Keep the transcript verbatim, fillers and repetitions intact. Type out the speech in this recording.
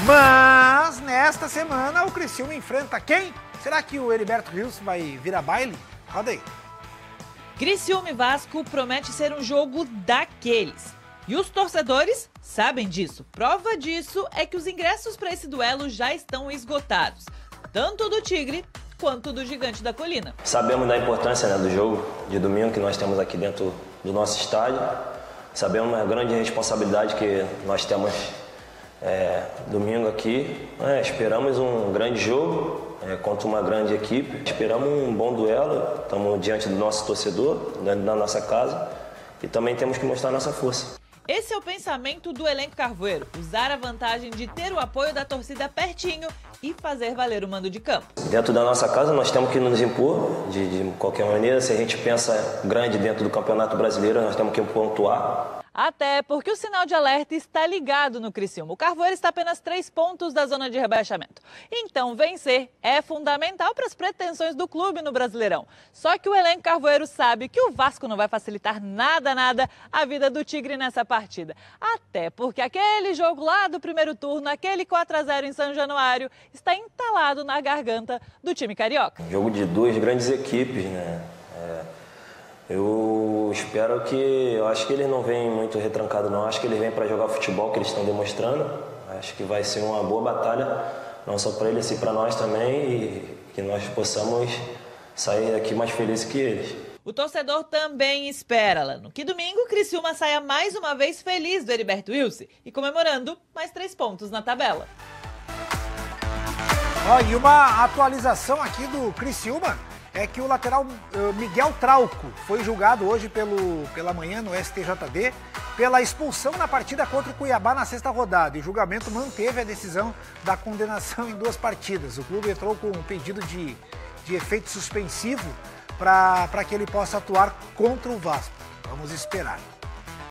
Mas nesta semana o Criciúma enfrenta quem? Será que o Heriberto Rios vai virar baile? Roda aí. Criciúma e Vasco promete ser um jogo daqueles. E os torcedores sabem disso. Prova disso é que os ingressos para esse duelo já estão esgotados. Tanto do Tigre quanto do Gigante da Colina. Sabemos da importância, né, do jogo de domingo que nós temos aqui dentro do nosso estádio. Sabemos a grande responsabilidade que nós temos é, domingo aqui. É, esperamos um grande jogo é, contra uma grande equipe. Esperamos um bom duelo. Estamos diante do nosso torcedor, dentro da nossa casa. E também temos que mostrar nossa força. Esse é o pensamento do elenco carvoeiro, usar a vantagem de ter o apoio da torcida pertinho e fazer valer o mando de campo. Dentro da nossa casa nós temos que nos impor de, de qualquer maneira. Se a gente pensa grande dentro do Campeonato Brasileiro, nós temos que pontuar. Até porque o sinal de alerta está ligado no Criciúma. O Carvoeiro está a apenas três pontos da zona de rebaixamento. Então vencer é fundamental para as pretensões do clube no Brasileirão. Só que o elenco carvoeiro sabe que o Vasco não vai facilitar nada, nada a vida do Tigre nessa partida. Até porque aquele jogo lá do primeiro turno, aquele quatro a zero em São Januário, está entalado na garganta do time carioca. Jogo de duas grandes equipes, né? É... Eu espero que, eu acho que eles não vêm muito retrancados não, acho que eles vêm para jogar futebol que eles estão demonstrando. Acho que vai ser uma boa batalha, não só para eles, sim para nós também, e que nós possamos sair daqui mais felizes que eles. O torcedor também espera, Lano, que domingo o Criciúma saia mais uma vez feliz do Heriberto Wilson e comemorando mais três pontos na tabela. Ó, e uma atualização aqui do Criciúma é que o lateral uh, Miguel Trauco foi julgado hoje pelo, pela manhã no S T J D pela expulsão na partida contra o Cuiabá na sexta rodada. E o julgamento manteve a decisão da condenação em duas partidas. O clube entrou com um pedido de, de efeito suspensivo para que ele possa atuar contra o Vasco. Vamos esperar.